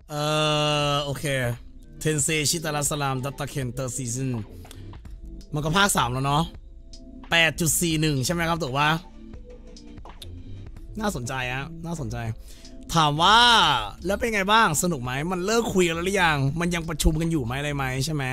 โอเคเทนเซชิตาราสลามดัตตาเคนเตอร์ซีซันมันก็ภาค3แล้วเนาะ 8.41 ใช่ไหมครับถูกปะน่าสนใจฮะน่าสนใจถามว่าแล้วเป็นไงบ้างสนุกไหมมันเลิกคุยกันแล้วหรือยังมันยังประชุมกันอยู่ไหมอะไรไหมใช่ไหม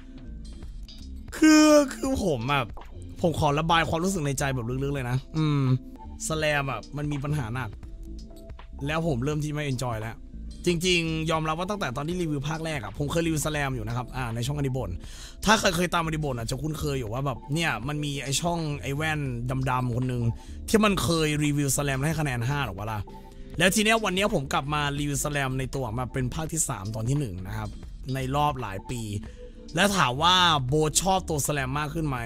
คือผมแบบผมขอระบายความรู้สึกในใจแบบลึกๆเลยนะสแลมแบบมันมีปัญหาหนักแล้วผมเริ่มที่ไม่เอนจอยแล้วจริงๆยอมรับว่าตั้งแต่ตอนที่รีวิวภาคแรกผมเคยรีวิวสแลมอยู่นะครับในช่องอนิบนถ้าเคยตามอนิบนจะคุ้นเคยอยู่ว่าแบบเนี่ยมันมีไอช่องไอแว่นดำๆคนหนึ่งที่มันเคยรีวิวสแลมให้คะแนน5หรอกวะล่ะแล้วทีเนี้ยวันนี้ผมกลับมารีวิวสแลมในตัวมาเป็นภาคที่3ตอนที่1นะครับในรอบหลายปีและถามว่าโบชอบตัวสแลมมากขึ้นไหม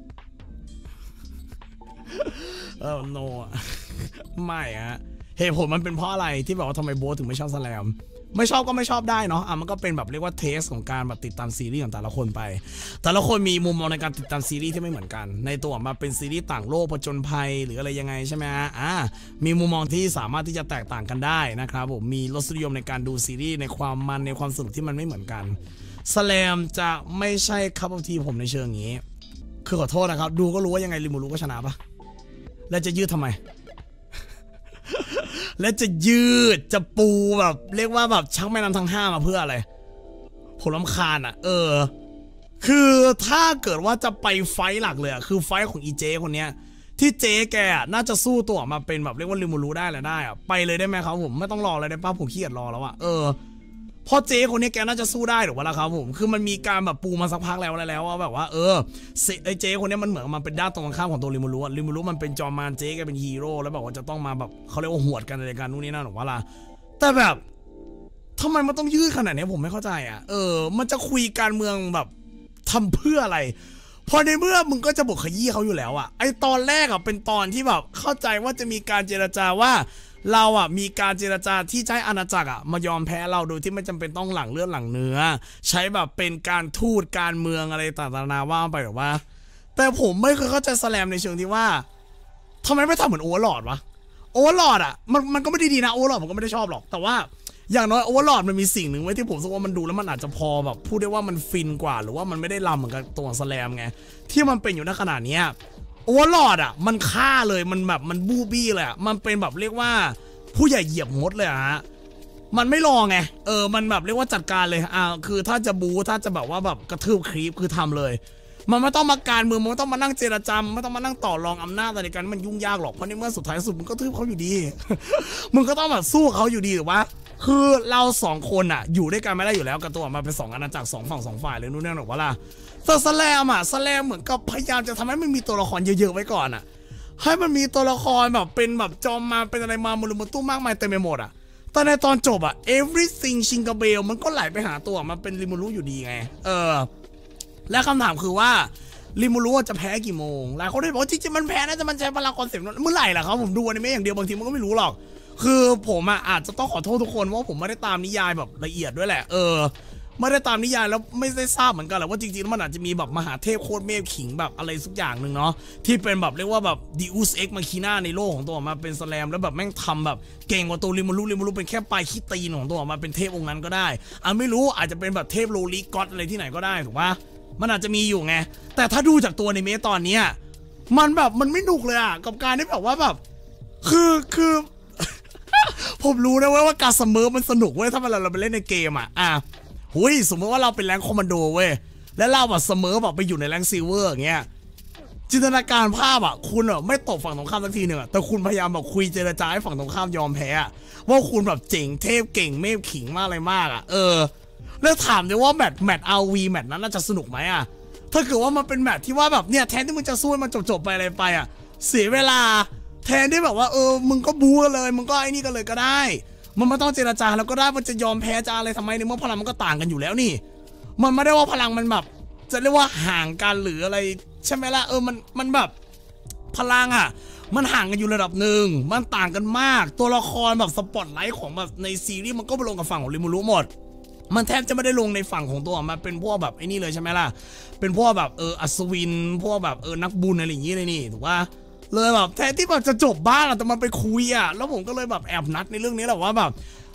โนไม่เหตุผลมันเป็นเพราะอะไรที่แบบว่าทำไมโบถึงไม่ชอบสแลมไม่ชอบก็ไม่ชอบได้เนาะมันก็เป็นแบบเรียกว่าเทสของการแบบติดตามซีรีส์ของแต่ละคนไปแต่ละคนมีมุมมองในการติดตามซีรีส์ที่ไม่เหมือนกันในตัวมาเป็นซีรีส์ต่างโลกผจญภัยหรืออะไรยังไงใช่ไหมมีมุมมองที่สามารถที่จะแตกต่างกันได้นะครับผมมีรสนิยมในการดูซีรีส์ในความมันในความสนุกที่มันไม่เหมือนกันสแลมจะไม่ใช่คัพออฟทีผมในเชิงนี้คือขอโทษนะครับดูก็รู้ว่ายังไงริมูรุก็ชนะปะแล้วจะยืดทำไมและจะยืดจะปูแบบเรียกว่าแบบชักแม่น้ำทั้ง5มาเพื่ออะไรผมรำคาญคือถ้าเกิดว่าจะไปไฟหลักเลยคือไฟของอีเจคนเนี้ยที่เจแกน่าจะสู้ตัวมาเป็นแบบเรียกว่าริมูรุได้เลยได้ไปเลยได้ไหมครับผมไม่ต้องรอเลยได้ป่ะผมขี้เกียจรอแล้วพอเจคนนี้แกน่าจะสู้ได้หรือว่าล่ะครับผมคือมันมีการแบบปูมาสักพักแล้วว่าแบบว่าไอเจคนนี้มันเหมือนมันเป็นด้านตรงข้ามของตัวริมูรุมันเป็นจอมมารเจแกเป็นฮีโร่แล้วแบบว่าจะต้องมาแบบเขาเรียกว่าหวดกันในการนู่นนี่นั่นหรือว่าล่ะแต่แบบทำไมมันต้องยืดขนาดนี้ผมไม่เข้าใจมันจะคุยการเมืองแบบทำเพื่ออะไรพอในเมื่อมึงก็จะบอกขยี้เขาอยู่แล้วไอตอนแรกเป็นตอนที่แบบเข้าใจว่าจะมีการเจรจาว่าเรามีการเจรจาที่ใช้อาณาจักรมายอมแพ้เราโดยที่ไม่จำเป็นต้องหลังเลือดหลังเนื้อใช้แบบเป็นการทูตการเมืองอะไรต่างๆนาว่าไปหรือว่าแต่ผมไม่เคยเข้าใจสแลมในเชิงที่ว่าทำไมไม่ทำเหมือนโอเวอร์ลอร์ดวะโอเวอร์ลอร์ดมันก็ไม่ได้ดีนะโอเวอร์ลอร์ดผมก็ไม่ได้ชอบหรอกแต่ว่าอย่างน้อยโอเวอร์ลอร์ดมันมีสิ่งหนึ่งไว้ที่ผมรู้สึกว่ามันดูแล้วมันอาจจะพอแบบพูดได้ว่ามันฟินกว่าหรือว่ามันไม่ได้ล้ำเหมือนกับตัวสแลมไงที่มันเป็นอยู่ในขนาดนี้โอเวอร์ลอร์ดมันฆ่าเลยมันแบบมันบูบี้เลยมันเป็นแบบเรียกว่าผู้ใหญ่เหยียบมดเลยมันไม่รอไงมันแบบเรียกว่าจัดการเลยคือถ้าจะบูถ้าจะแบบว่าแบบกระทืบครีปคือทำเลยมันไม่ต้องมาการเมืองมันไม่ต้องมานั่งเจรจาไม่ต้องมานั่งต่อรองอำนาจอะไรกันมันยุ่งยากหรอกเพราะในเมื่อสุดท้ายสุดมึงก็ทืบเขาอยู่ดี มึงก็ต้องแบบสู้เขาอยู่ดีหรือว่าคือเรา2คนอยู่ด้วยกันไม่ได้อยู่แล้วกับตัวมาเป็น2อาณาจักร2ฝั่ง2ฝ่ายเลยนู่นนี่หรอกว่าล่ะแต่สแลมเหมือนกับพยายามจะทำให้มันมีตัวละครเยอะๆไว้ก่อนให้มันมีตัวละครแบบเป็นแบบจอมมาเป็นอะไรมามุลุมุตุ้มากมายเต็มไปหมดแต่ในตอนจบeverything ชิงกาเบลมันก็ไหลไปหาตัวมันเป็นริมูรุอยู่ดีไงและคำถามคือว่าริมูรุจะแพ้กี่โมงหลายคนได้บอกจริงๆมันแพ้น่าจะมันใช้พลังคอนเซ็ปต์เมื่อไหร่ล่ะครับผมดูอนิเมะอย่างเดียวบางทีมันก็ไม่รู้หรอกคือผมอาจจะต้องขอโทษทุกคนว่าผมไม่ได้ตามนิยายแบบละเอียดด้วยแหละไม่ได้ตามนิยายแล้วไม่ได้ทราบเหมือนกันแหละว่าจริงๆมันอาจจะมีแบบมหาเทพโคตรเมฆขิงแบบอะไรสักอย่างหนึ่งเนาะที่เป็นแบบเรียกว่าแบบดิอุสเอ็กมาคีน่าในโลกของตัวมาเป็นสแลมแล้วแบบแม่งทำแบบเก่งกว่าตัวริมูรุเป็นแค่ปลายขี้ตีนของตัวมาเป็นเทพองค์นั้นก็ได้ไม่รู้อาจจะเป็นแบบเทพโลลิก็อดอะไรที่ไหนก็ได้ถูกปะมันอาจจะมีอยู่ไงแต่ถ้าดูจากตัวในเมตอนนี้มันแบบมันไม่หนุกเลยกับการที่แบบว่าแบบคือ ผมรู้นะว่าการเสมอมันสนุกเว้ยถ้าเราไปเล่นในเกมหุยสมมติว่าเราเป็นแรงคอมมานโดเว้ยแล้วเราแบบเสมอแบบไปอยู่ในแรงซิลเวอร์อย่างเงี้ยจินตนาการภาพคุณไม่ตบฝั่งตรงข้ามสักทีหนึ่งแต่คุณพยายามแบบคุยเจรจาให้ฝั่งตรงข้ามยอมแพ้ว่าคุณแบบเจ๋งเทพเก่งเมฆขิงมากอะไรมากแล้วถามเลยว่าแมตช์RVแมตช์นั้นน่าจะสนุกไหมถ้าเกิดว่ามันเป็นแมตช์ที่ว่าแบบเนี่ยแทนที่มึงจะสู้มันจบไปอะไรไปเสียเวลาแทนที่แบบว่ามึงก็บู๊เลยมึงก็ไอ้นี่กันเลยก็ได้มันไม่ต้องเจรจาแล้วก็ได้มันจะยอมแพ้จะอะไรทำไมในเมื่อพลังมันก็ต่างกันอยู่แล้วนี่มันไม่ได้ว่าพลังมันแบบจะเรียกว่าห่างกันหรืออะไรใช่ไหมล่ะมันแบบพลังมันห่างกันอยู่ระดับหนึ่งมันต่างกันมากตัวละครแบบสปอตไลท์ของแบบในซีรีส์มันก็ไปลงกับฝั่งของริมูรุหมดมันแทบจะไม่ได้ลงในฝั่งของตัวมาเป็นพวกแบบไอ้นี่เลยใช่ไหมล่ะเป็นพวกแบบอัศวินพวกแบบนักบุญอะไรอย่างงี้เลยนี่ถูกป่ะเลยแบบแทนที่แบบจะจบบ้านแต่มันไปคุยแล้วผมก็เลยแบบแอบนัดในเรื่องนี้แหละว่าแบบ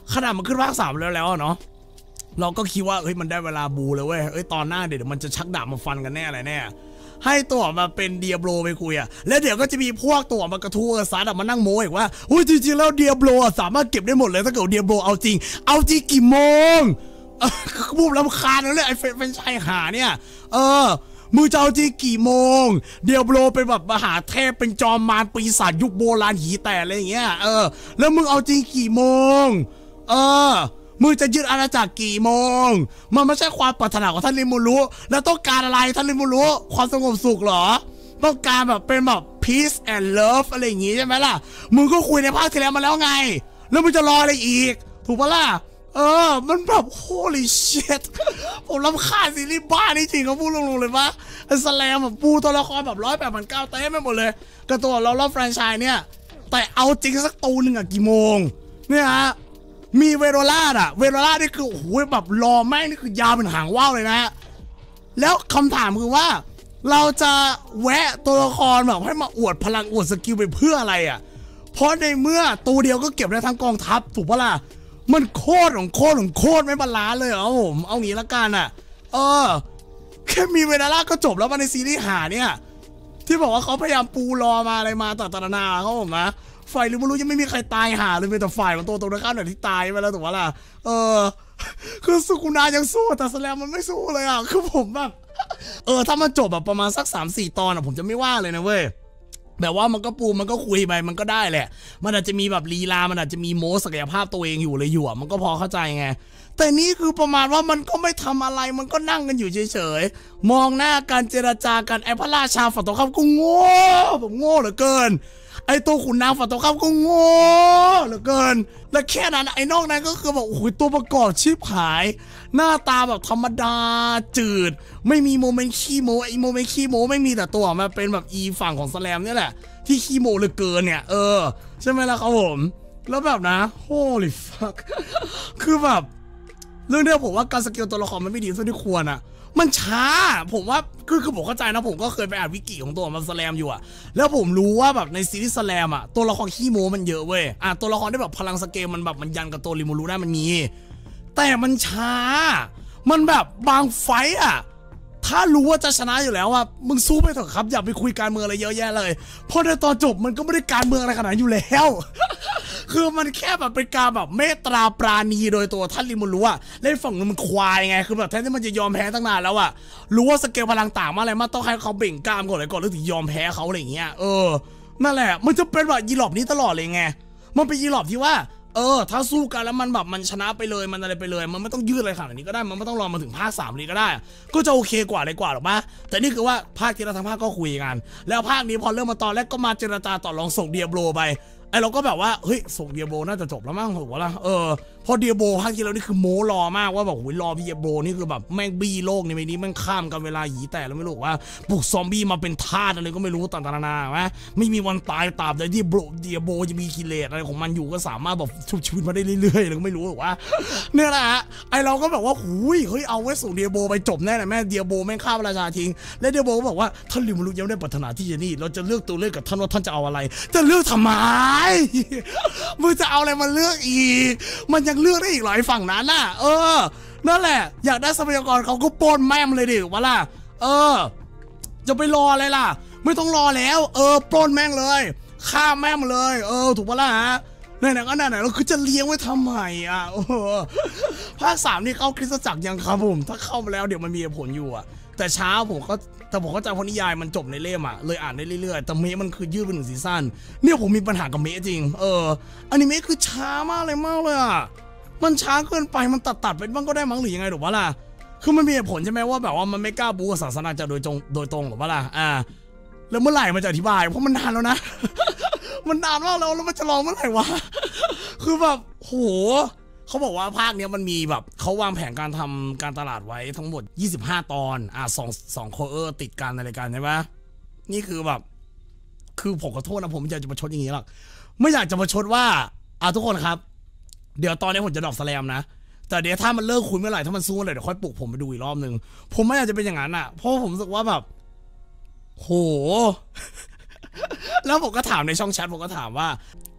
ขนาดมันขึ้นภาค3แล้วเนาะเราก็คิดว่าเฮ้ยมันได้เวลาบูแล้วเว้ยเอ้ยตอนหน้าเดี๋ยวมันจะชักดาบมาฟันกันแน่อะไรแน่ให้ตัวมาเป็นเดียโบไปคุยแล้วเดี๋ยวก็จะมีพวกตัวมากระทู้ซัดมานั่งโม้อีกว่าอุ้ยจริงๆแล้วเดียโบสามารถเก็บได้หมดเลยถ้าเกิดเดียโบเอาจริงกี่โมงบูมรำคาญนั่นเลยไอ้เฟนชายหาเนี่ยมือจะเอาจริงกี่โมงเดียโบเป็นแบบมหาเทพเป็นจอมมารปีศาจยุคโบราณหีแต่อะไรอย่างเงี้ยแล้วมึงเอาจริงกี่โมงมึงจะยึดอาณาจักรกี่โมงมันไม่ใช่ความปรารถนาของท่านริมูรุแล้วต้องการอะไรท่านริมูรุความสงบสุขเหรอต้องการแบบเป็นแบบ peace and love อะไรอย่างงี้ใช่ไหมล่ะมึงก็คุยในภาคที่แล้วมาแล้วไงแล้วมึงจะรออะไรอีกถูกปะล่ะมันแบบ holy shit ผมรำคาญซีรีส์บ้านี่จริงเขาพูดลงๆเลยว่าสแลมแบบปูตัวละครแบบ108,900เต็มไปหมดเลยกระตัวเราแฟรนไชส์เนี่ยแต่เอาจริงสักตูนึงกี่โมงเนี่ยฮะมีเวโรล่าเวโรล่านี่คือโอ้โหแบบรอแม่งนี่คือยาวเป็นหางว่าวเลยนะแล้วคำถามคือว่าเราจะแวะตัวละครแบบให้มาอวดพลังอวดสกิลไปเพื่ออะไรเพราะในเมื่อตัวเดียวก็เก็บได้ทั้งกองทัพถูกปะล่ะมันโคตรไม่บาลานซ์เลยผมเอางี้ละกันแค่มีเวโรล่าก็จบแล้วมาในซีรีส์หาเนี่ยที่บอกว่าเขาพยายามปูรอมาอะไรมาต่างๆนาเขาผมนะฝ่ายริมูรุยังไม่มีใครตายหาเลยมีแต่ฝ่ายของตัวตรงข้ามที่ตายไปแล้วถูกปะล่ะคือสุกุนายังสู้แต่สแลมมันไม่สู้เลยคือผมแบบถ้ามันจบแบบประมาณสัก 3-4 ตอนผมจะไม่ว่าเลยนะเว้ยแบบว่ามันก็ปูมันก็คุยไปมันก็ได้แหละมันอาจจะมีแบบลีลามันอาจจะมีโม้ศักยภาพตัวเองอยู่เลยอยู่มันก็พอเข้าใจไงแต่นี่คือประมาณว่ามันก็ไม่ทำอะไรมันก็นั่งกันอยู่เฉยๆมองหน้าการเจรจากันไอ้พระราชาฝั่งตรงข้ามก็โง่ผมโง่เหลือเกินไอ้ตัวขุนนางฝั่งตรงข้ามก็โง่เหลือเกินและแค่นั้นไอ้นอกนั้นก็คือแบบโอ้โหตัวประกอบชิบหายหน้าตาแบบธรรมดาจืดไม่มีโมเมนต์ขี้โมไอโมเมนต์ขี้โมไม่มีแต่ตัวมาเป็นแบบอีฝั่งของสแลมนี่แหละที่ขี้โมเหลือเกินเนี่ยใช่ไหมล่ะครับผมแล้วแบบนะ holy fuck คือแบบเรื่องนี้ผมว่าการสเกลตัวละครมันไม่ดีเท่าที่ควรมันช้าผมว่าคือผมเข้าใจนะผมก็เคยไปอ่านวิกิของตัวมันสแลมอยู่แล้วผมรู้ว่าแบบในซีรีส์สแลมตัวละครขี้โมมันเยอะเว้ยตัวละครได้แบบพลังสเกลมันแบบมันยันกับตัวริมูรุได้มันมีแต่มันช้ามันแบบบางไฟถ้ารู้ว่าจะชนะอยู่แล้วมึงสู้ไปเถอะครับอย่าไปคุยการเมืองอะไรเยอะแยะเลยเพราะในตอนจบมันก็ไม่ได้การเมืองอะไรขนาดอยู่แล้ว คือมันแค่แบบเป็นการแบบเมตตาปราณีโดยตัวท่านริมูรุเล่นฝั่งนู้นมันควายไงคือแบบแทนที่มันจะยอมแพ้ตั้งนานแล้วรู้ว่าสเกลพลังต่างมาอะไรมาต้องให้เขาเบ่งกล้ามก่อนเลยก่อนแล้วถึงยอมแพ้เขาอะไรอย่างเงี้ยนั่นแหละมันจะเป็นแบบยีหลอบนี้ตลอดเลยไงมันเป็นยีหลอบที่ว่าถ้าสู้กันแล้วมันแบบมันชนะไปเลยมันอะไรไปเลยมันไม่ต้องยืดอะไรขนาดนี้ก็ได้มันไม่ต้องรอมาถึงภาค3นี้ก็ได้ก็จะโอเคกว่าเลยกว่าหรอกปะแต่นี่คือว่าภาคที่เราทั้งภาคก็คุยกันแล้วภาคนี้พอเริ่มมาตอนแรกก็มาเจรจาต่อรองส่งเดียโบไปไอเราก็แบบว่าเฮ้ยส่งเดียโบน่าจะจบแล้วมั้งถูกปะล่ะพอเดียโบภาคที่แล้วนี่คือโม้รอมากว่าแบบโอ้ยรอเดียโบนี่คือแบบแม่งบี้โลกในนี้แม่งข้ามกันเวลาหยีแต่แล้วไม่รู้ว่าปลุกซอมบี้มาเป็นทาสอะไรก็ไม่รู้ต่างๆนานาไม่มีวันตายตราบใดที่เดียโบจะมีกิเลสอะไรของมันอยู่ก็สามารถแบบชุบชีวิตมาได้เรื่อยๆเลยก็ไม่รู้หรอกว่าเนี่ยแหละไอเราก็แบบว่าเฮ้ยเอาไว้ส่งเดียโบไปจบแน่เลยแม่เดียโบแม่งฆ่าราชาทิ้งและเดียโบก็บอกว่าท่านริมูรุยังได้ปรารถนาที่จะนี่เราจะเลือกตัวเลือกกับท่านว่าท่านจะเอาอะไรจะเลือกทำไมมึงจะเอาอะไรมาเลือกอีกมันยังเลือกได้อีกหรอไอ้ฝั่งนั้นนั่นแหละอยากได้ทรัพยากรเขาก็ปล้นแม่มเลยดิวะล่ะจะไปรออะไรล่ะไม่ต้องรอแล้วปล้นแม่งเลยฆ่าแม่งเลยถูกปะล่ะฮะไหนๆก็ไหนๆเราคือจะเลี้ยงไว้ทำไมภาค3นี่เข้าคริสตจักรยังครับผมถ้าเข้ามาแล้วเดี๋ยวมันมีผลอยู่แต่เช้าผมก็แต่ผมเข้าใจเพราะนิยายมันจบในเล่มเลยอ่านได้เรื่อยๆแต่เมะมันคือยืดเป็น1 ซีซั่นเนี่ยผมมีปัญหากับเมะจริงอนิเมะคือช้ามากเลยมันช้าเกินไปมันตัดไปบ้างก็ได้มั้งหรือยังไงหรือว่าล่ะคือมันมีเหตุผลใช่ไหมว่าแบบว่ามันไม่กล้าบู๊กับศาสนาจะโดยตรงหรือว่าล่ะแล้วเมื่อไหร่มันจะอธิบายเพราะมันนานแล้วนะ มันนานมากแล้วมันจะลองเมื่อไหร่วะ คือแบบโหเขาบอกว่าภาคนี้มันมีแบบเขาวางแผนการทำการตลาดไว้ทั้งหมด25 ตอน2 โคเออร์ติดกันอะไรกันใช่ไหมนี่คือแบบคือผมขอโทษนะผมไม่อยากจะมาชดอย่างนี้หรอกไม่อยากจะมาชดว่าทุกคนครับเดี๋ยวตอนนี้ผมจะดรอปสแลมนะแต่เดี๋ยวถ้ามันเลิกคุยเมื่อไหร่ถ้ามันสู้เลยเดี๋ยวค่อยปลุกผมไปดูอีกรอบนึงผมไม่อยากจะเป็นอย่างนั้นเพราะผมรู้สึกว่าแบบโห แล้วผมก็ถามในช่องแชทผมก็ถามว่า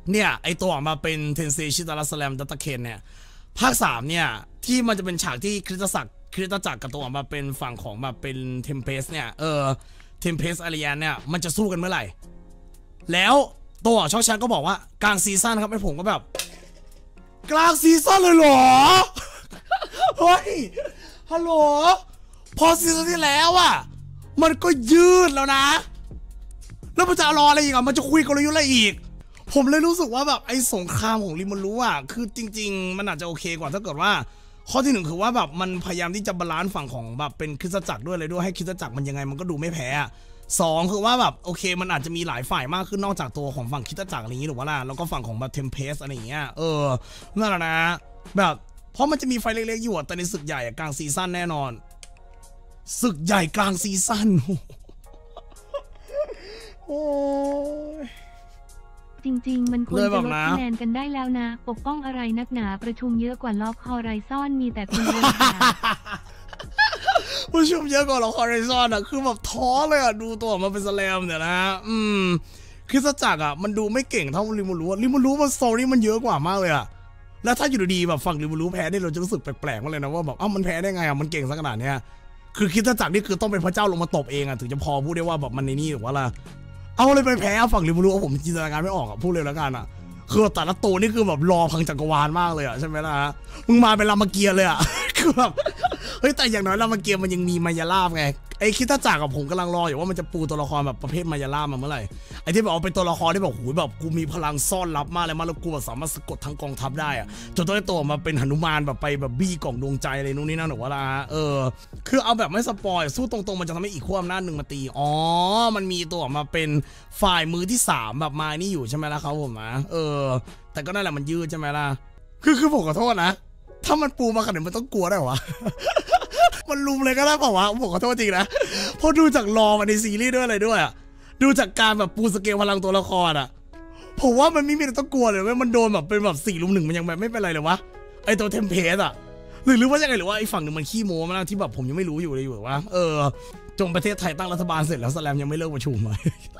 เนี่ยไอตัวออกมาเป็นเทนเซชิตาราสแลมดัตตาเคนเนี่ยภาค3เนี่ยที่มันจะเป็นฉากที่คริสตจักรกับตัวออกมาเป็นฝั่งของแบบเป็นเทมเพสเนี่ยเทมเพสอาริแอนเนี่ยมันจะสู้กันเมื่อไหร่แล้วตัวช่องแชทก็บอกว่ากลางซีซั่นครับไอผมก็แบบกลางซีซั่นเลยเหรอเฮ้ยฮัลโหลพอซีซั่นที่แล้วอะมันก็ยืดแล้วนะแล้วมันจะรออะไรอีกอ่ะมันจะคุยกลยุทธ์อะไรอีกผมเลยรู้สึกว่าแบบไอ้สงครามของริมันรู้อ่ะคือจริงๆมันอาจจะโอเคกว่าถ้าเกิดว่าข้อที่1คือว่าแบบมันพยายามที่จะบาลานซ์ฝั่งของแบบเป็นคริสตจักรด้วยอะไรด้วยให้คริสตจักรมันยังไงมันก็ดูไม่แพ้2คือว่าแบบโอเคมันอาจจะมีหลายฝ่ายมากขึ้นนอกจากตัวของฝั่งคริสตจักรอะไรอย่างนี้หรือว่าล่ะแล้วก็ฝั่งของแบบเทมเพสอะไรอย่างเงี้ยนั่นแหละนะแบบเพราะมันจะมีไฟเล็กๆอยู่แต่ในศึกใหญ่กลางซีซั่นแน่นอนศึกใหญ่กลางซีซั่นโอ้ยจริงๆมันควรจะลดคะแนนกันได้แล้วนะปกป้องอะไรนักหนาประชุมเยอะกว่าล็อกฮอไรซอนมีแต่คนเดียวค่ะประชุมเยอะกว่าล็อกฮอไรซอนอ่ะคือแบบท้อเลยอ่ะดูตัวมาเป็นสแลมเนี่ยนะคริสตจักรอ่ะมันดูไม่เก่งเท่าริมูรู้มันสตอรี่มันเยอะกว่ามากเลยอ่ะแล้วถ้าอยู่ดีๆแบบฝั่งริมูรู้แพ้ได้เราจะรู้สึกแปลกๆมากเลยนะว่าแบบมันแพ้ได้ไงอ่ะมันเก่งสักขนาดเนี้ยคือคริสตจักรนี่คือต้องเป็นพระเจ้าลงมาตบเองอ่ะถึงจะพอพูดได้ว่าแบบมันในนี่หรือว่าล่ะเอาเลยไปแพ้ฝั่งริมูรู้ผมจินตนาการไม่ออกอ่ะพูดเลยแล้วกันอ่ะคือแต่ละตัวนี่คือแบบรอพังจักรวาลมากเลยอ่ะใช่ไหมล่ะมึงมาเป็นรามเกียรติ์เลยอ่ะคือแบบเฮ้ยแต่อย่างน้อยรามเกียรติ์มันยังมีมายาลาบไงไอ้คริสตจักรกับผมกำลังรออยู่ว่ามันจะปูตัวละครแบบประเภทมายาลาบมาเมื่อไหร่ไอ้ที่แบบเป็นตัวละครที่แบบโหแบบกูมีพลังซ่อนลับมากเลยมาแล้วกูแบบสามารถสะกดทั้งกองทัพได้อ่ะจนต้องได้ตัวมาเป็นหนุมานแบบไปแบบบี้กล่องดวงใจอะไรนู่นนี่นั่นหรือว่าล่ะคือเอาแบบไม่สปอยสู้ตรงๆมันจะทำให้อีกขั้วอำนาจหนึ่งมาตีมันมีตัวมาเป็นฝ่ายมือที่3แบบมานี่อยู่ใช่ไหมล่ะครับผมนะแต่ก็นั่นแหละมันยืดใช่ไหมล่ะคือผมขอโทษนะถ้ามันปูมาขนาดนี้มันต้องกลัวได้หรอวะ มันลุมเลยก็ได้เปล่าวะผมขอโทษจริงนะเพราะดูจากรอมาในซีรีส์ด้วยอะไรด้วยอ่ะดูจากการแบบปูสเกลพลังตัวละครอ่ะผมว่ามันไม่มีอะไรต้องกลัวเลยเว้ยมันโดนแบบเป็นแบบ4-1มันยังแบบไม่เป็นไรเลยวะไอตัวเทมเพสอ่ะหรือว่ายังไงหรือว่าไอฝั่งหนึ่งมันขี้โม้มาที่แบบผมยังไม่รู้อยู่เลยอยู่ว่าจงประเทศไทยตั้งรัฐบาลเสร็จแล้วสแลมยังไม่เลิกประชุมเลย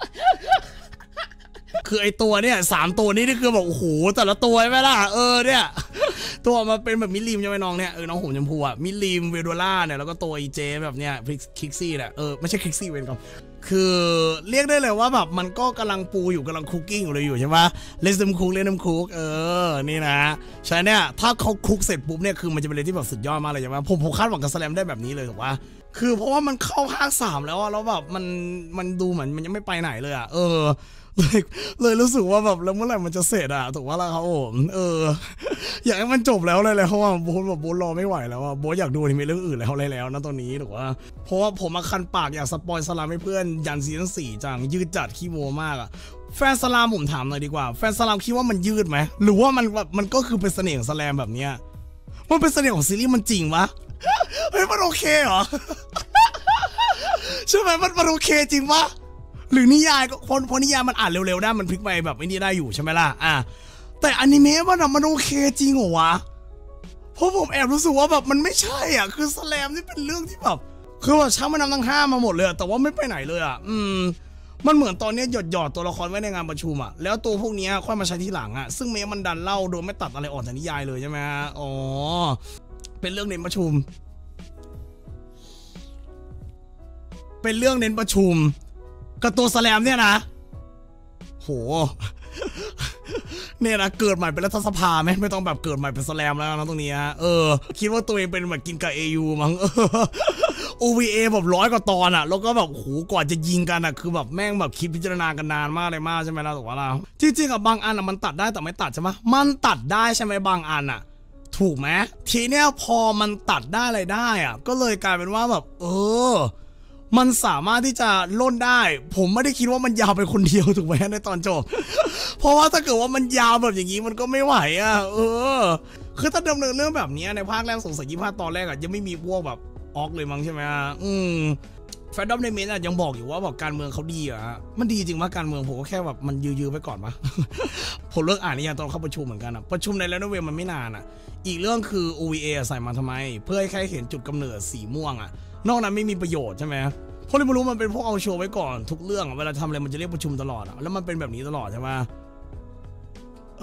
คือไอตัวเนี่ย3ตัวนี้นี่คือแบบโอ้โหแต่ละตัวใช่ไหมล่ะเนี่ยตัวมาเป็นแบบมิลลิมใช่ไหมน้องเนี่ยน้องผมชมพูอ่ะมิลลิมเวโดล่าเนี่ยแล้วก็ตัวอีเจแบบเนี้ยคิกซี่เนี่ยไม่ใช่คิกซี่เวนครับคือเรียกได้เลยว่าแบบมันก็กำลังปูอยู่กำลังคุกกิ้งอยู่เลยอยู่ใช่ไหมเลสเดมคุกนี่นะใช่เนี่ยถ้าเขาคุกเสร็จปุ๊บเนี่ยคือมันจะเป็นอะไรที่แบบสุดยอดมากเลยใช่ไหมผมคาดหวังกับสแลมได้แบบนี้เลยถูกปะคือเพราะว่ามันเข้าภาค3แล้วแล้วแบบมันดูเหมือนมันยังไม่ไปไหนเลยอ่ะเลยรู้สึกว่าแบบแล้วเมื่อไหร่มันจะเสร็จอะถูกว่าล่ะครับผมอยากให้มันจบแล้วเลยเพราะว่าโบ๊ทรอไม่ไหวแล้วอะโบ๊ทอยากดูที่มีเรื่องอื่นแล้วนะตอนนี้ถูกว่าเพราะว่าผมมาคันปากอยากสปอยสลามให้เพื่อนยันซีซั่น4จังยืดจัดขี้โมมากอะแฟนสลามผมถามหน่อยดีกว่าแฟนสลามคิดว่ามันยืดไหมหรือว่ามันก็คือเป็นเสน่ห์ของสแลมแบบเนี้ยมันเป็นเสน่ห์ของซีรีส์มันจริงวะเฮ้ยมันโอเคเหรอใช่ไหมมันโอเคจริงปะหรือนิยายก็พอนิยายมันอ่านเร็วๆได้มันพลิกไปแบบไอ้นี่ได้อยู่ใช่ไหมล่ะแต่อนิเมะมันโอเคจริงเหรอวะเพราะผมแอบรู้สึกว่าแบบมันไม่ใช่อ่ะคือสแลมนี่เป็นเรื่องที่แบบคือว่าช่างมันนำทั้ง5มาหมดเลยแต่ว่าไม่ไปไหนเลยอ่ะมันเหมือนตอนนี้หยอดตัวละครไว้ในงานประชุมอ่ะแล้วตัวพวกนี้ค่อยมาใช้ที่หลังอ่ะซึ่งเมะมันดันเล่าโดยไม่ตัดอะไรออกจากนิยายเลยใช่ไหมเป็นเรื่องเน้นประชุมกับตัวสแลมเนี่ยนะโหเนี่ยนะเกิดใหม่เป็นรัฐสภาไหมไม่ต้องแบบเกิดใหม่เป็นสแลมแล้วนะตรงนี้คิดว่าตัวเองเป็นแบบกินกับ AU มั้งOVA แบบ100 กว่าตอนแล้วก็แบบโหกว่าจะยิงกันคือแบบแม่งแบบคิดพิจารณากันนานมากเลยมากใช่ไหมล่ะถูกป่ะล่ะจริงๆบางอันมันตัดได้แต่ไม่ตัดใช่ไหมมันตัดได้ใช่ไหมบางอันถูกไหมทีเนี้ยพอมันตัดได้อะไรได้ก็เลยกลายเป็นว่าแบบมันสามารถที่จะล่นได้ผมไม่ได้คิดว่ามันยาวไปคนเดียวถูกไหมในตอนจบเพราะว่าถ้าเกิดว่ามันยาวแบบอย่างนี้มันก็ไม่ไหวคือถ้าดำเนินเรื่องแบบนี้ในภาคแรกสงสัย25 ตอนแรกยังไม่มีพวกแบบออกเลยมั้งใช่ไหมแฟนดอมในเมนยังบอกอยู่ว่าแบบการเมืองเขาดีมันดีจริงว่าการเมืองผมก็แค่แบบมันยื้อไปก่อนปะ ผมเลิกอ่านนิยายตอนเข้าประชุมเหมือนกันประชุมในแล้วโนเวลมันไม่นานอีกเรื่องคือ OVA ใส่มาทำไมเพื่อให้แค่เห็นจุดกำเนิดสีม่วงนอกนั้นไม่มีประโยชน์ใช่ไหมเพราะไม่รู้มันเป็นพวกเอาโชว์ไว้ก่อนทุกเรื่องเวลาทำอะไรมันจะเรียกประชุมตลอดแล้วมันเป็นแบบนี้ตลอดใช่ไหม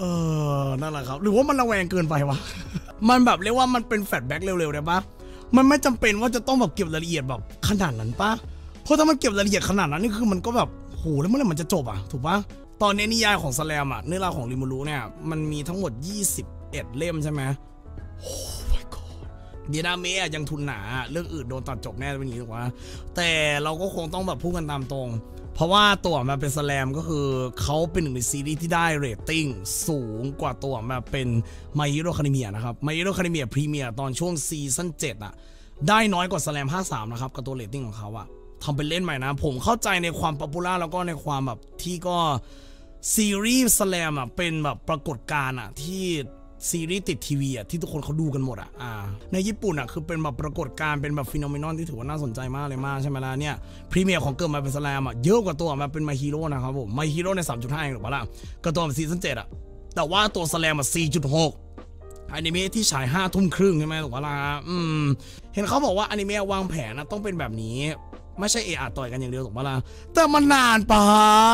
นั่นแหละครับหรือว่ามันระแวงเกินไปวะ มันแบบเรียกว่ามันเป็นแฟลชแบ็กเร็วๆได้ปะมันไม่จำเป็นว่าจะต้องแบบเก็บรายละเอียดแบบขนาดนั้นปะเพราะถ้ามันเก็บรายละเอียดขนาดนั้นนี่คือมันก็แบบโหแล้วเมื่อไหร่มันจะจบอ่ะถูกปะตอนนี้นิยายของสแลมอ่ะเรื่องราวของริมูรุเนี่ยมันมีทั้งหมด21เล่มใช่ไหมโอ้ my god เดียนาเมะยังทุนหนาเรื่องอื่นโดนตัดจบแน่เป็นอย่างนี้ถูกปะแต่เราก็คงต้องแบบพูดกันตามตรงเพราะว่าตัวมาเป็นสแลมก็คือเขาเป็นหนึ่งในซีรีส์ที่ได้เรตติ้งสูงกว่าตัวมาเป็น My Hero Academia นะครับ My Hero Academia Premier ตอนช่วงซีซั่น7อะได้น้อยกว่าสแลม53นะครับกับตัวเรตติ้งของเขาอะทำเป็นเล่นใหม่นะผมเข้าใจในความป๊อปปูล่าแล้วก็ในความแบบที่ก็ซีรีส์สแลมอะเป็นแบบปรากฏการณ์อะที่ซีรีส์ติดทีวีอ่ะที่ทุกคนเขาดูกันหมดอ่ะในญี่ปุ่นอ่ะคือเป็นแบบปรากฏการณ์เป็นแบบฟีโนเมนอนที่ถือว่าน่าสนใจมากเลยมากใช่ไหมล่ะเนี่ยพรีเมียร์ของเกิร์ลมาเป็นสแลมอ่ะเยอะกว่าตัวมาเป็นไมฮีโร่นะครับผมไมฮีโร่ใน 3.5 เองหรือเปล่าล่ะก็ตัวซีซั่น7อ่ะแต่ว่าตัวสแลมอ่ะ 4.6 อนิเมะที่ฉาย 5 ทุ่มครึ่งใช่ไหมถูกปะล่ะเห็นเขาบอกว่าอนิเมะวางแผนนะต้องเป็นแบบนี้ไม่ใช่ต่อยกันอย่างเดียวถูกปะล่ะแต่มันนานไป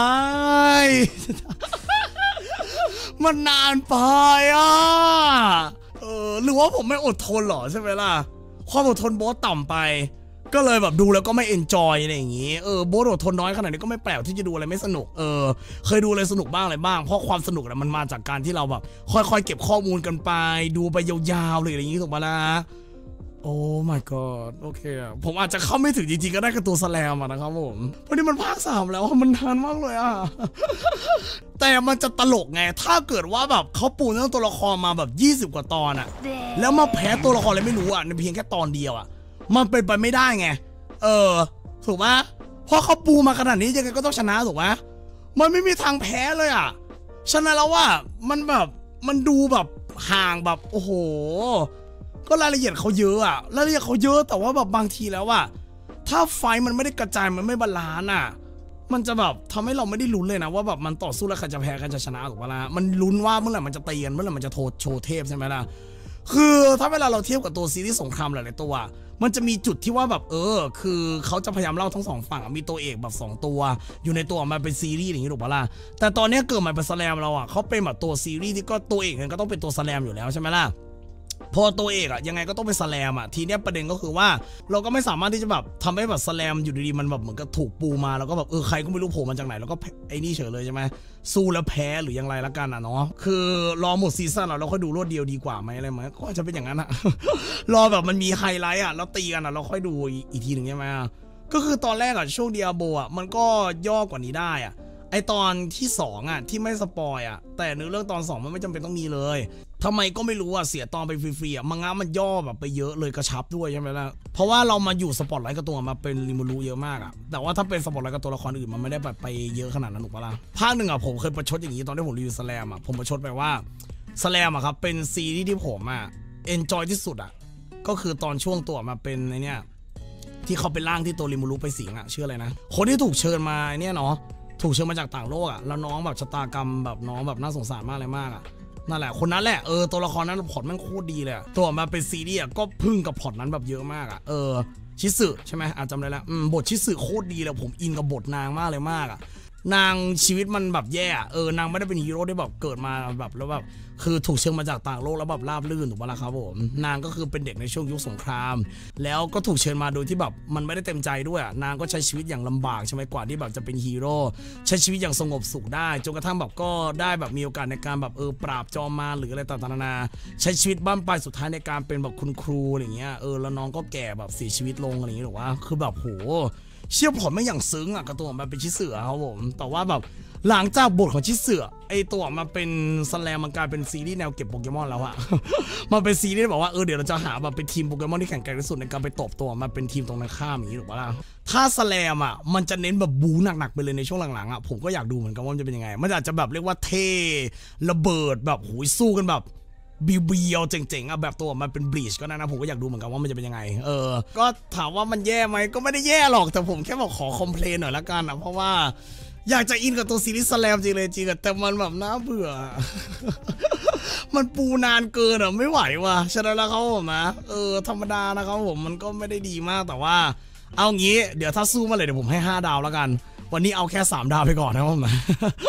มันนานไปอ่ะหรือว่าผมไม่อดทนหรอใช่ไหมล่ะความอดทนโบ๊ทต่ำไปก็เลยแบบดูแล้วก็ไม่เอนจอยอะไรอย่างงี้โบ๊ทอดทนน้อยขนาดนี้ก็ไม่แปลกที่จะดูอะไรไม่สนุกเคยดูอะไรสนุกบ้างอะไรบ้างเพราะความสนุกมันมาจากการที่เราแบบค่อยๆเก็บข้อมูลกันไปดูไปยาวๆเลยอะไรอย่างงี้ถูกปะล่ะโอ้ my god โอเคผมอาจจะเข้าไม่ถึงจริงๆก็ได้กับตัวสแลมนะครับผมเพราะนี่มันภาค 3แล้วมันนานมากเลยอ่ะ แต่มันจะตลกไงถ้าเกิดว่าแบบเขาปูเรื่องตัวละครมาแบบ20กว่าตอนอ่ะแล้วมาแพ้ตัวละครอะไรไม่รู้อ่ะในเพียงแค่ตอนเดียวอ่ะมันเป็นไปไม่ได้ไงถูกไหมเพราะเขาปูมาขนาดนี้ยังไงก็ต้องชนะถูกไหมมันไม่มีทางแพ้เลยอ่ะชนะแล้วว่ามันแบบมันดูแบบห่างแบบโอ้โหก็รายละเอียดเขาเยอะอะรายละเอียดเขาเยอะแต่ว่าแบบบางทีแล้วอะถ้าไฟมันไม่ได้กระจายมันไม่บาลานซ์อะมันจะแบบทำให้เราไม่ได้ลุ้นเลยนะว่าแบบมันต่อสู้แล้วใครจะแพ้ใครจะชนะถูกปะล่ะมันลุ้นว่าเมื่อไหร่มันจะตีกันเมื่อไหร่มันจะโชว์เทพใช่ไหมล่ะคือถ้าเวลาเราเทียบกับตัวซีรีส์สงครามหลายๆตัวมันจะมีจุดที่ว่าแบบคือเขาจะพยายามเล่าทั้งสองฝั่งมีตัวเอกแบบ2ตัวอยู่ในตัวมาเป็นซีรีส์อย่างนี้ถูกปะล่ะแต่ตอนนี้เกิดมาเป็นสแลมเราอะเขาเป็นแบบตัวซีรีส์ที่ก็ตัวเอกก็ต้องเป็นตัวสแลมอยู่แล้วใช่ไหมล่ะพอตัวเอกอะยังไงก็ต้องเป็นสแลมอะทีเนี้ยประเด็นก็คือว่าเราก็ไม่สามารถที่จะแบบทำให้แบบสแลมอยู่ดีๆมันแบบเหมือนกับถูกปูมาแล้วก็แบบใครก็ไม่รู้โผล่มาจากไหนแล้วก็ไอ้นี่เฉยเลยใช่ไหมสู้แล้วแพ้หรือยังไรละกันอะเนาะคือรอหมดซีซั่นเราค่อยดูรวดเดียวดีกว่าไหมอะไรไหมก็จะเป็นอย่างนั้นอะ รอแบบมันมีไฮไลท์อะแล้วตีกันอะเราค่อยดูอีกทีหนึ่งใช่ไหมก็คือตอนแรกอะช่วงเดียโบอะมันก็ย่อกว่านี้ได้อะไอตอนที่2อะที่ไม่สปอยอะแต่เนื้อเรื่องตอน2มันไม่จำเป็นต้องมีเลยทำไมก็ไม่รู้อะเสียตอนไปฟรีๆอะมังงะมันย่อแบบไปเยอะเลยกระชับด้วยใช่ไหมล่ะเพราะว่าเรามาอยู่สปอตไลท์กับตัวมาเป็นริมูรุเยอะมากอะแต่ว่าถ้าเป็นสปอตไลท์กับตัวละครอื่นมันไม่ได้แบบไปเยอะขนาดนั้นถูกปะล่ะภาคหนึ่งอะผมเคยประชดอย่างนี้ตอนที่ผมรีวิวสแลมอะผมประชดไปว่าสแลมอะครับเป็นซีรีส์ที่ผมอะเอนจอยที่สุดอะก็คือตอนช่วงตัวมาเป็นไอเนี้ยที่เขาเป็นร่างที่ตัวริมูรุไปสิงอะชื่ออะไรนะคนที่ถูกเชิญมาเนี่ยเนาะถูกเชิญมาจากต่างโลกอะแล้วน้องแบบชะตากรรมแบบน้องแบบน่าสงสารมากเลยมากอะนั่นแหละคนนั้นแหละตัวละครนั้นพล็อตมันโคตรดีเลยตัวมาเป็นซีรีส์ก็พึ่งกับพล็อตนั้นแบบเยอะมากอะชิสึใช่ไหมจำได้แล้วบทชิสึโคตรดีเลยผมอินกับบทนางมากเลยมากอะนางชีวิตมันแบบแย่นางไม่ได้เป็นฮีโร่ได้แบบเกิดมาแบบแล้วแบบคือถูกเชิญมาจากต่างโลกแล้วแบบราบลื่นถูกปะล่ะครับผมนางก็คือเป็นเด็กในช่วงยุคสงครามแล้วก็ถูกเชิญมาโดยที่แบบมันไม่ได้เต็มใจด้วยนางก็ใช้ชีวิตอย่างลำบากใช่ไหมกว่าที่แบบจะเป็นฮีโร่ใช้ชีวิตอย่างสงบสุขได้จนกระทั่งแบบก็ได้แบบมีโอกาสในการแบบปราบจอมมารหรืออะไรต่างๆนานาใช้ชีวิตบ้านปลายสุดท้ายในการเป็นแบบคุณครูอะไรเงี้ยแล้วน้องก็แก่แบบเสียชีวิตลงอะไรอย่างเงี้ยหรอวะคือแบบโหเชื่อผมไม่อย่างซึ้งกับตัวมันเป็นชิเสือครับผมแต่ว่าแบบหลังจากบทของชิเสือไอตัวมาเป็นสแลมมันกลายเป็นซีรีส์แนวเก็บโปเกมอนแล้วอะ มันเป็นซีรีส์บอกว่าเดี๋ยวเราจะหาแบบเป็นทีมโปเกมอนที่แข็งแกร่งที่สุดในการไปตบตัวมาเป็นทีมตรงนั้นข้ามอย่างนี้หรือเปล่าถ้าสแลมอะมันจะเน้นแบบบู๊หนักๆไปเลยในช่วงหลังๆอะผมก็อยากดูเหมือนกันว่ามันจะเป็นยังไงมันอาจจะแบบเรียกว่าเท่ระเบิดแบบโหยสู้กันแบบเบียวเจ๋งๆแบบตัวมันเป็นบลีชก็ได้นะผมก็อยากดูเหมือนกันว่ามันจะเป็นยังไงก็ถามว่ามันแย่ไหมก็ไม่ได้แย่หรอกแต่ผมแค่บอกขอคอมเพลนหน่อยละกันนะเพราะว่าอยากจะอินกับตัวซีรีส์สแลมจริงเลยจริงแต่มันแบบน่าเบื่อ มันปูนานเกินไม่ไหวว่ะฉะนั้นแล้วเขาผมนะธรรมดานะครับผมมันก็ไม่ได้ดีมากแต่ว่าเอางี้เดี๋ยวถ้าสู้มาเลยเดี๋ยวผมให้5 ดาวแล้วกันวันนี้เอาแค่3 ดาวไปก่อนนะครับผมนะ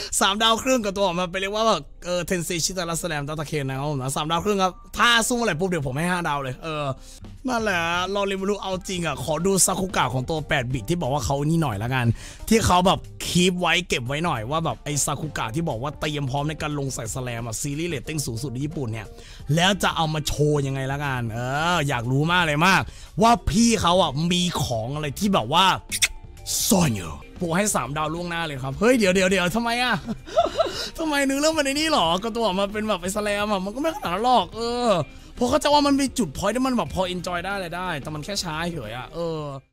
3 ดาวครึ่งกับตัวออกมาไปเรียกว่าแบบเทนเซชิตารัสแลมตาตาเคนนะครับผมนะ3 ดาวครึ่งครับถ้าสู้อะไรปุ๊บเดี๋ยวผมให้5 ดาวเลยนั่นแหละเราเรียนรู้เอาจริงอ่ะขอดูซากุกะของตัว8 บิตที่บอกว่าเขานี่หน่อยละกันที่เขาแบบคีปไว้เก็บไว้หน่อยว่าแบบไอ้ซากุกะที่บอกว่าเตรียมพร้อมในการลงใส่สแลมอ่ะซีรีส์เรตติ้งสูงสุดในญี่ปุ่นเนี่ยแล้วจะเอามาโชว์ยังไงละกันอยากรู้มากเลยมากว่าพี่เขาอ่ะมีของอะไรที่แบบว่าซ่อนอยู่ปูให้3 ดาวล่วงหน้าเลยครับเฮ้ยเดี๋ยวทำไมอ่ะ ทำไมนึกเรื่องมันในนี้หรอก็ตัวออกมาเป็นแบบไอ้สแลมอ่ะมันก็ไม่ขนาดนั้นหรอกเพราะเขาจะว่ามันมีจุดพอยต์ที่มันแบบพอเอนจอยได้เลยได้แต่มันแค่ช้าเฉยอ่ะ